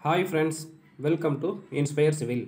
Hi friends, welcome to Inspire Civil.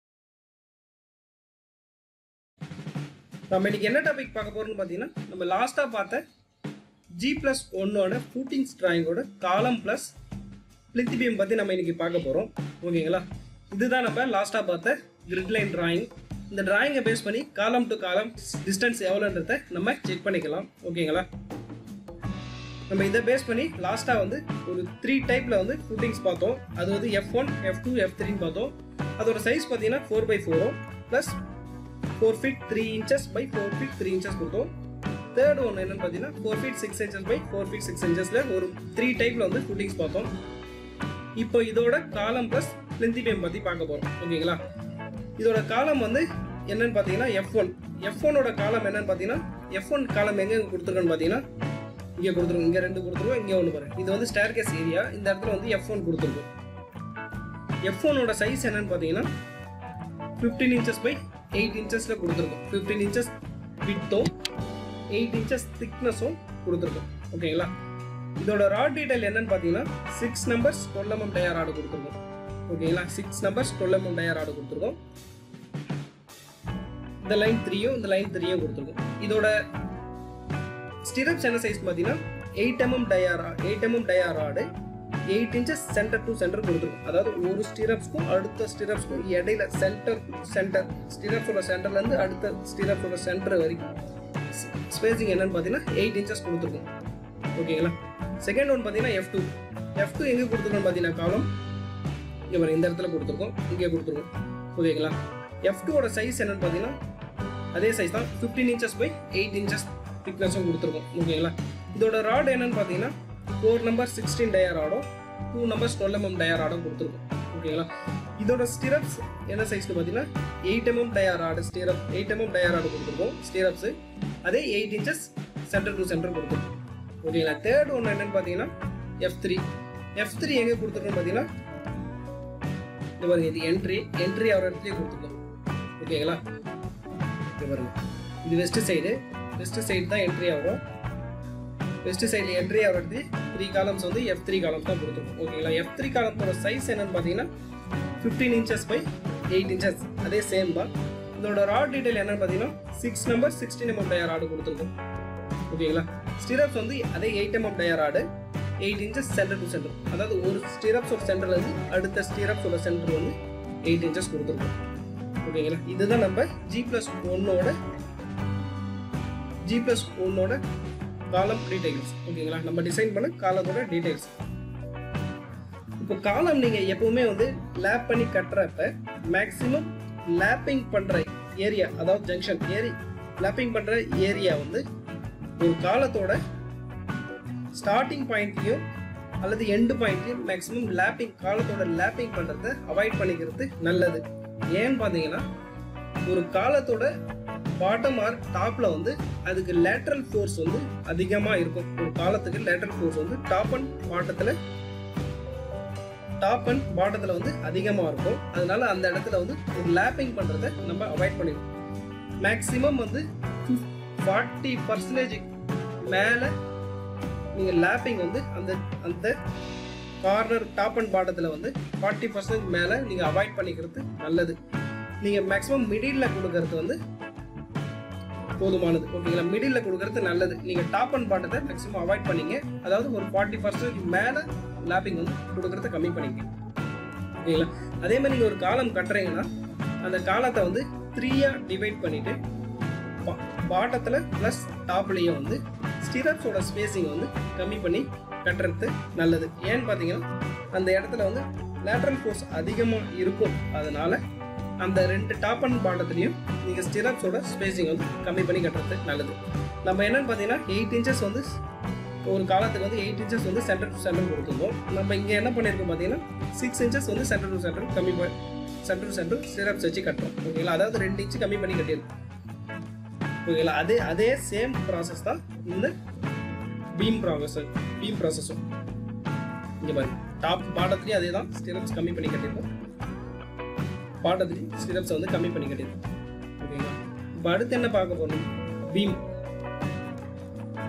நம்ம இன்னைக்கு என்ன டாபிக் பார்க்க போறோம்னு பார்த்தீங்கன்னா நம்ம லாஸ்ட்டாக பார்த்த G+1 ஃபூட்டிங்ஸ் டிராயிங்கோட காலம் ப்ளஸ் பிளித் பீம் பற்றி நம்ம இன்னைக்கு பார்க்க போகிறோம். ஓகேங்களா, இதுதான் நம்ம லாஸ்ட்டாக பார்த்த கிரிட் லைன் டிராயிங். இந்த டிராயிங்கை பேஸ் பண்ணி காலம் டு காலம் டிஸ்டன்ஸ் எவ்வளோன்றதை நம்ம செக் பண்ணிக்கலாம். ஓகேங்களா, நம்ம இதை பேஸ் பண்ணி லாஸ்ட்டாக வந்து ஒரு 3 டைப்பில் வந்து ஃபூட்டிங்ஸ் பார்த்தோம். அது வந்து F1, F2, F3 பார்த்தோம். அதோட சைஸ் பார்த்தீங்கன்னா 4x4 plus 4 feet 3 inches by 4 feet 3 inches கொடுத்தோம். தேர்ட் ஒன்று என்னன்னு பார்த்தீங்கன்னா 4 feet 6 inches by 4 feet 6 inchesல ஒரு 3 டைப்பில் வந்து ஃபூட்டிங்ஸ் பார்த்தோம். இப்போ இதோட காலம் ப்ளஸ் பிளிந்த் பீம் பற்றி பார்க்க போகிறோம். ஓகேங்களா, இதோட காலம் வந்து என்னன்னு பார்த்தீங்கன்னா F1ஓட காலம் என்னன்னு பார்த்தீங்கன்னா F1 காலம் எங்கே கொடுத்துருக்கோன்னு பார்த்தீங்கன்னா இங்கே கொடுத்துருக்கோம். இங்கே 2 கொடுத்துருக்கோம், இங்கே 1 பாருங்க. இது வந்து ஸ்டேர்கேஸ் ஏரியா. இந்த இடத்துல வந்து F1 கொடுத்துருக்கோம். F1ஓட சைஸ் என்னன்னு பார்த்தீங்கன்னா 15 inches by 8 inchesல கொடுத்துருக்கோம். 15 inches விட்டும் 8 inches திக்னஸும் கொடுத்துருக்கோம். ஓகேங்களா, இதோட ராட் டீடைல் என்னன்னு பார்த்தீங்கன்னா 6 numbers 12 mm டயர் ராடு கொடுத்துருக்கோம். ஓகேங்களா, 6 numbers 12 mm டயர் ராடு கொடுத்துருக்கோம். இந்த லைன் 3யும் இந்த லைன் 3யும் கொடுத்துருக்கோம். இதோட ஸ்டிரப்ஸ் என்ன சைஸ் பார்த்தீங்கன்னா 8 mm dia rod 8 inches centre to centre கொடுத்துருக்கும். அதாவது ஒரு ஸ்டிரப்ஸ்க்கும் அடுத்த ஸ்டிரப்ஸ்க்கும் இடையில சென்டர் ஸ்டிரப்ஸோட சென்டர்லேருந்து அடுத்த ஸ்டிரப்ஸோட சென்டர் வரைக்கும் ஸ்பேசிங் என்னன்னு பார்த்தீங்கன்னா 8 inches கொடுத்துருக்கும். ஓகேங்களா, செகண்ட் ஒன் பார்த்தீங்கன்னா F2 எங்கே கொடுத்துருக்கோம் பார்த்தீங்கன்னா காலம் இங்கே இந்த இடத்துல கொடுத்துருக்கோம், இங்கே கொடுத்துருக்கோம். ஓகேங்களா, F2ஓட சைஸ் என்னன்னு பார்த்தீங்கன்னா அதே சைஸ் தான் 15 inches by 8 inches திக்னஸும் கொடுத்துருக்கோம். ஓகேங்களா, இதோட ராட் என்னன்னு பார்த்தீங்கன்னா 4 numbers 16 டயர் ராடும் 2 numbers 12 mm டயர் ராடும் கொடுத்துருக்கோம். ஓகேங்களா, இதோட ஸ்டிரப்ஸ் என்ன சைஸ்னு பார்த்தீங்கன்னா 8 mm dia rod 8 mm dia rod கொடுத்துருக்கோம். ஸ்டிரப்ஸ் அதே 8 inches சென்டர் டு சென்டர் கொடுத்துருக்கோம். ஓகேங்களா, தேர்ட் ஒன்று என்னன்னு பார்த்தீங்கன்னா F3 எங்கே கொடுத்துருக்கோம் பார்த்தீங்கன்னா இது பாருங்க, இது என்ட்ரி ஆகிற இடத்துலேயே கொடுத்துருக்கோம். ஓகேங்களா, இது பாருங்க, இது வெஸ்ட் சைடு தான் என்ட்ரி ஆகும். வெஸ்ட் சைடில் என்ட்ரி ஆகிறது 3 காலம்ஸ் வந்து F3 காலம்ஸ் தான் கொடுத்துருக்கோம். ஓகேங்களா, F3 காலத்தோட சைஸ் என்னன்னு பார்த்தீங்கன்னா 15 inches by 8 inches அதே சேம் தான். இதோட ராட் டீடைல் என்னன்னு பார்த்தீங்கன்னா 6 numbers 16 mm டயர் ராடு கொடுத்துருக்கோம். ஓகேங்களா, ஸ்டிரப்ஸ் வந்து அதே 8 mm dia rod 8 inches centre to centre. அதாவது ஒரு ஸ்டிரப்ஸோட சென்டர்லேருந்து அடுத்த ஸ்டிரப்ஸோட சென்டர் வந்து 8 inches கொடுத்துருக்கோம். ஓகேங்களா, இதுதான் நம்ம G+1ஓட காலம் டீடைல்ஸ். ஓகேங்களா, நம்ம டிசைன் பண்ண காலத்தோட டீடைல்ஸ். இப்போ காலம் நீங்கள் எப்பவுமே வந்து லேப் பண்ணி கட்டுறப்ப மேக்ஸிமம் லேப்பிங் பண்ணுற ஏரியா, அதாவது ஜங்ஷன் லேப்பிங் பண்ணுற ஏரியா வந்து ஒரு காலத்தோட ஸ்டார்டிங் பாயிண்ட்லையும் அல்லது எண்டு பாயிண்ட்லையும் மேக்ஸிமம் காலத்தோட லேப்பிங் பண்ணுறத அவாய்ட் பண்ணிக்கிறது நல்லது. ஏன்னு பார்த்தீங்கன்னா ஒரு காலத்தோட பாட்டம் ஆர் டாப்ல வந்து அதுக்கு லேட்ரல் ஃபோர்ஸ் வந்து அதிகமாக இருக்கும். ஒரு காலத்துக்கு லேட்ரல் ஃபோர்ஸ் வந்து டாப் அண்ட் பாட்டத்தில் வந்து அதிகமாக இருக்கும். அதனால அந்த இடத்துல வந்து ஒரு லேப்பிங் பண்ணுறதை நம்ம அவாய்ட் பண்ணிடுவோம். மேக்ஸிமம் வந்து 40% மேலே நீங்கள் லேப்பிங் வந்து அந்த கார்னர் டாப் அண்ட் பாட்டத்தில் வந்து 40% மேலே நீங்கள் அவாய்ட் பண்ணிக்கிறது நல்லது. நீங்கள் மேக்ஸிமம் மிடில் கொடுக்கறது வந்து போதுமானது. ஓகேங்களா, மிடில் கொடுக்கறது நல்லது. நீங்கள் டாப் அண்ட் பாட்டத்தை மேக்ஸிமம் அவாய்ட் பண்ணிங்க. அதாவது ஒரு 40% மேலே லேப்பிங் வந்து கொடுக்கறத கம்மி பண்ணிங்க. ஓகேங்களா, அதே மாதிரி நீங்கள் ஒரு காலம் கட்டுறீங்கன்னா அந்த காலத்தை வந்து 3ஆ டிவைட் பண்ணிவிட்டு பாட்டத்தில் ப்ளஸ் டாப்லேயும் வந்து ஸ்டிரப்ஸோட ஸ்பேஸிங் வந்து கம்மி பண்ணி கட்டுறது நல்லது. ஏன்னு பார்த்தீங்கன்னா அந்த இடத்துல வந்து லேட்ரல் ஃபோர்ஸ் அதிகமாக இருக்கும். அதனால் அந்த 2 டாப் அண்ட் பாட்டத்துலையும் நீங்கள் ஸ்டிரப்ஸோட ஸ்பேஸிங் வந்து கம்மி பண்ணி கட்டுறது நல்லது. நம்ம என்னன்னு பார்த்தீங்கன்னா 8 inches வந்து ஒரு காலத்துக்கு வந்து 8 inches வந்து சென்டர் டு சென்டர் கொடுத்துருந்தோம். நம்ம இங்கே என்ன பண்ணியிருக்கோம் பார்த்தீங்கன்னா 6 inches வந்து சென்டர் டு சென்டர் ஸ்டிரப்ஸ் வச்சு கட்டுறோம். ஓகேங்களா, அதாவது 2 inch கம்மி பண்ணி கட்டியிருக்கோம். ஓகேங்களா, அதே சேம் ப்ராசஸ் தான் இந்த பீம் ப்ராசஸும். இங்கே பாருங்க, டாப் பாட்டத்துலேயும் அதே தான் ஸ்டிரப்ஸ் கம்மி பண்ணி கட்டியிருக்கோம். பாட்டத்துலேயும் ஸ்டிரப்ஸ் வந்து கம்மி பண்ணி கட்டியிருக்கோம். ஓகேங்களா, இப்போ அடுத்து என்ன பார்க்க போகணும், பீம்,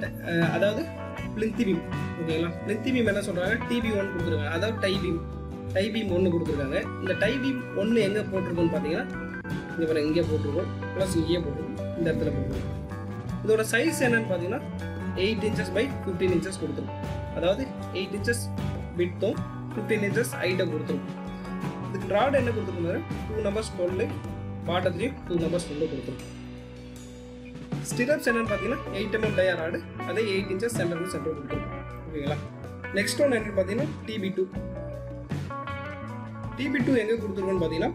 அதாவது பிளிந்த் பீம். ஓகேங்களா, பிளிந்த் பீம் என்ன சொல்கிறாங்க, TB1 கொடுத்துருக்காங்க. அதாவது டை டை பீம் 1 கொடுத்துருக்காங்க. இந்த டை பீம் 1 எங்கே போட்டிருக்கோன்னு பார்த்தீங்கன்னா இங்கே பாருங்க, இங்கே போட்டிருக்கோம், ப்ளஸ் இங்கே போட்டிருக்கோம், இந்த இடத்துல போட்டிருக்கோம். இதோட சைஸ் என்னன்னு பார்த்தீங்கன்னா 8 inches by 15 inches கொடுத்துருக்கோம். அதாவது 8 inches விட்த்தும் 15 inches ஹைட்டை கொடுத்துருக்கோம். இதுக்கு ராட் என்ன கொடுத்துருக்கோம், 2 numbers 12, பாட்டத்துலேயும் 2 numbers 12 கொடுத்துருக்கோம். ஸ்டிரப்ஸ் என்னன்னு பார்த்தீங்கன்னா 8 mm டயா ராடு, அதே 8 inches சென்டர் டு சென்டர் கொடுத்துருக்கோம். ஓகேங்களா. நெக்ஸ்ட் ஒன் என்னன்னு பார்த்தீங்கன்னா TB2. TB2 எங்கே கொடுத்துருக்கோன்னு பார்த்தீங்கன்னா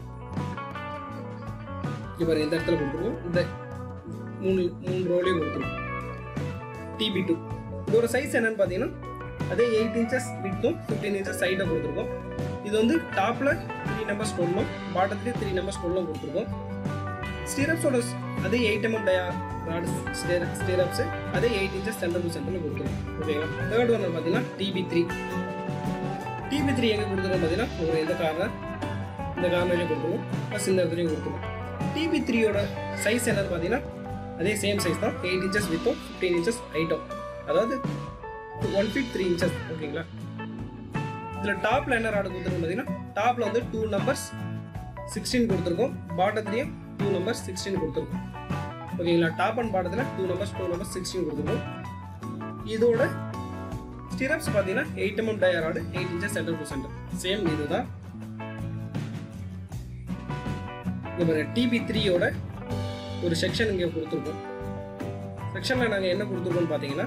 இப்போ இந்த இடத்துல கொடுத்துருக்கோம், இந்த மூணு ரோலையும் கொடுத்துருக்கோம். TB2 இதோட சைஸ் என்னன்னு பார்த்தீங்கன்னா அதே 8 inches விட்த்தும் 15 inches ஹைட்டை கொடுத்துருக்கோம். இது வந்து டாப்பில் 3 numbers 12, பாட்டத்துலேயும் 3 numbers 12 கொடுத்துருக்கோம். ஸ்டிரப்ஸோட அதே 8 mm டயா ராடு ஸ்டிரப்ஸ், அதே 8 inches சென்டர் டு சென்டரில் கொடுத்துருக்கோம். ஓகேங்களா. தேர்ட் ஒன் பார்த்தீங்கன்னா TB3. TB3 எங்கே கொடுத்துருக்கோம் பார்த்தீங்கன்னா இந்த கார்னர்லையும் கொடுத்துருக்கோம், ப்ளஸ் இந்த இடத்துலையும் கொடுத்துருக்கோம். TB3யோட சைஸ் என்னன்னு பார்த்தீங்கன்னா அதே சேம் சைஸ் தான், 8 inches வித்தும் 15 inches ஹைட்டும், அதாவது 1 feet 3 inches. ஓகேங்களா. இதில் டாப்பில் என்ன ராடு கொடுத்துருக்கோம் பார்த்தீங்கன்னா டாப்பில் வந்து 2 numbers 16 கொடுத்துருக்கோம், பாட்டத்துலேயும் 2 numbers 16 கொடுத்துருக்கோம். ஓகேங்களா. டாப் அண்ட் பாட்டத்தில் 2 numbers 16 கொடுத்துருக்கோம். இதோட ஸ்டிரப்ஸ் பார்த்தீங்கன்னா 8 mm dia rod, 8 inches centre to centre, same இதுதான். TB3யோட ஒரு செக்ஷன் இங்கே கொடுத்துருக்கோம். செக்ஷனில் நாங்கள் என்ன கொடுத்துருக்கோம்னு பார்த்தீங்கன்னா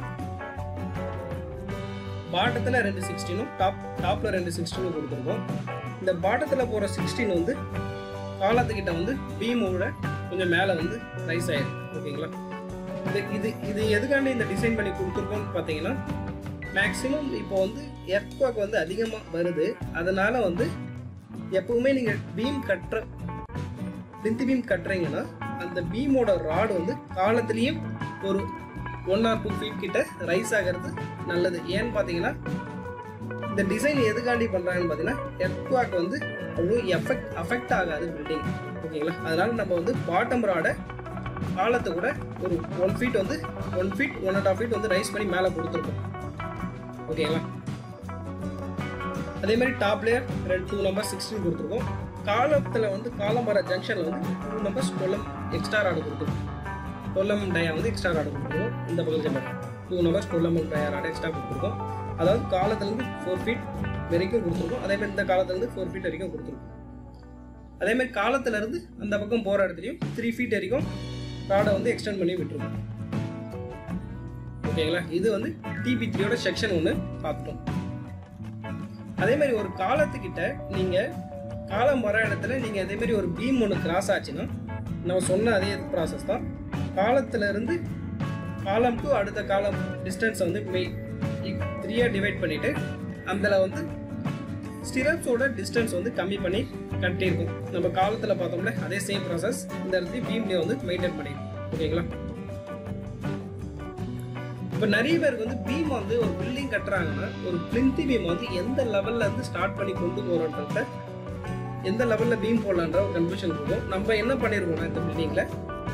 பாட்டத்தில் 2 16ம் டாப்பில் 2 16ம் கொடுத்துருக்கோம். இந்த பாட்டத்தில் போகிற 16 வந்து காலத்துக்கிட்ட வந்து பீமோட கொஞ்சம் மேலே வந்து ரைஸ் ஆயிடும். ஓகேங்களா. இது எதுக்காண்டி இந்த டிசைன் பண்ணி கொடுத்துருக்கோம்னு பார்த்தீங்கன்னா மேக்ஸிமம் இப்போ வந்து எர்த்குவாக் வந்து அதிகமாக வருது, அதனால வந்து எப்பவுமே நீங்கள் பிளிந்த் பீம் கட்டுறீங்கன்னா அந்த பீமோட ராடு வந்து காலத்துலேயும் ஒரு 1 or 2 feet கிட்ட ரைஸ் ஆகிறது நல்லது. ஏன்னு பார்த்தீங்கன்னா இந்த டிசைன் எதுக்காண்டி பண்ணுறாங்கன்னு பார்த்தீங்கன்னா எர்த்குவாக் வந்து அவ்வளோ அஃபெக்ட் ஆகாது பில்டிங். ஓகேங்களா. அதனால நம்ம வந்து பாட்டம் ராடை காலத்தை கூட ஒரு 1 feet வந்து 1 feet 1.5 feet வந்து ரைஸ் பண்ணி மேலே கொடுத்துருக்கோம். ஓகேங்களா. அதே மாதிரி டாப்லேயே 2 numbers 16 கொடுத்துருக்கோம். காலத்தில் வந்து காலம் வர ஜங்ஷனில் வந்து 2 numbers 12 எக்ஸ்ட்ரா ராடு கொடுத்துருக்கோம். 12 mm டயா வந்து எக்ஸ்ட்ரா ராடு கொடுத்துருக்கோம். இந்த பக்கத்தில் 2 numbers 12 mm dia rod extra கொடுத்துருக்கோம். அதாவது காலத்துலேருந்து 4 feet வரைக்கும் கொடுத்துருக்கோம். அதே மாதிரி இந்த காலத்துலேருந்து 4 feet வரைக்கும் கொடுத்துருக்கோம். அதே மாதிரி காலத்துலேருந்து அந்த பக்கம் போகிற இடத்துலையும் 3 feet வரைக்கும் ராடை வந்து எக்ஸ்டெண்ட் பண்ணி விட்டுருக்கோம். ஓகேங்களா. இது வந்து TB3யோட செக்ஷன் 1 பார்த்துட்டோம். அதே மாதிரி ஒரு காலத்துக்கிட்ட நீங்கள் காலம் வர இடத்துல நீங்கள் அதே மாதிரி ஒரு பீம் ஒன்று கிராஸ் ஆச்சுன்னா நம்ம சொன்ன அதே ப்ராசஸ் தான். காலத்திலேருந்து காலம் டு அடுத்த காலம் டிஸ்டன்ஸை வந்து 3 டிவைட் பண்ணிவிட்டு அதில் வந்து ஸ்டிரப்ஸோட டிஸ்டன்ஸ் வந்து கம்மி பண்ணி கட்டியிருக்கும். நம்ம காலத்தில் பார்த்தோம்ல அதே சேம் ப்ராசஸ் இந்த இடத்துல பீம்லேயே வந்து மெயின்டைன் பண்ணியிருக்கோம். ஓகேங்களா. இப்போ நிறைய பேருக்கு வந்து பீம் வந்து ஒரு பில்டிங் கட்டுறாங்கன்னா ஒரு பிளிந்த் பீம் வந்து எந்த லெவலில் இருந்து ஸ்டார்ட் பண்ணி கொண்டு போகிறோன்றத, எந்த லெவலில் பீம் போடலான்ற ஒரு கன்ஃபியூஷன் இருக்கும். நம்ம என்ன பண்ணியிருக்கோம்னா இந்த பில்டிங்கில்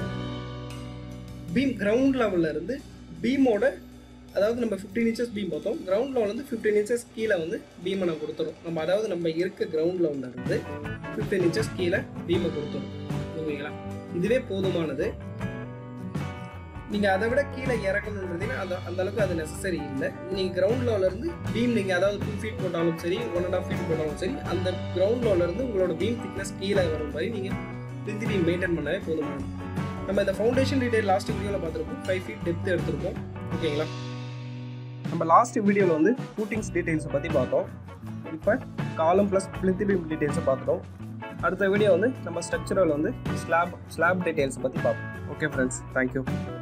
பீம் கிரவுண்ட் லெவலில் இருந்து பீமோட, அதாவது நம்ம 15 inches பீம் பார்த்தோம், கிரவுண்ட் லெவலில் இருந்து 15 inches கீழே வந்து பீமை நான் கொடுத்துரும். நம்ம அதாவது நம்ம இருக்க கிரவுண்ட் லெவலில் இருந்து 15 inches கீழே பீமை கொடுத்துரும். ஓகேங்களா. இதுவே போதுமானது. நீங்கள் அதை விட கீழே இறக்கணுன்றதுன்னா அந்த அளவுக்கு அது நெசசரி இல்லை. நீங்கள் கிரவுண்ட் லெவலிருந்து பீம் நீங்கள் அதாவது 2 feet போட்டாலும் சரி 1.5 feet போட்டாலும் சரி அந்த கிரவுண்ட் லெவலிருந்து உங்களோட பீம் திக்னஸ் கீழே வர மாதிரி நீங்கள் பிளிந்த் பீம் மெயின்டைன் பண்ணவே போதுமானது. நம்ம இந்த ஃபவுண்டேஷன் டீடைல் லாஸ்ட் வீடியோவில் பார்த்துருக்கோம். 5 feet டெப்த் எடுத்திருக்கோம். ஓகேங்களா. நம்ம லாஸ்ட் வீடியோவில் வந்து ஃபூட்டிங்ஸ் டீடைல்ஸை பற்றி பார்த்தோம். இப்போ காலம் ப்ளஸ் பிளிந்த் பீம் டீடைல்ஸை பார்த்துட்டோம். அடுத்த வீடியோ வந்து நம்ம ஸ்ட்ரக்சரல் வந்து ஸ்லாப் டீடைல்ஸை பற்றி பார்ப்போம். Okay friends, thank you.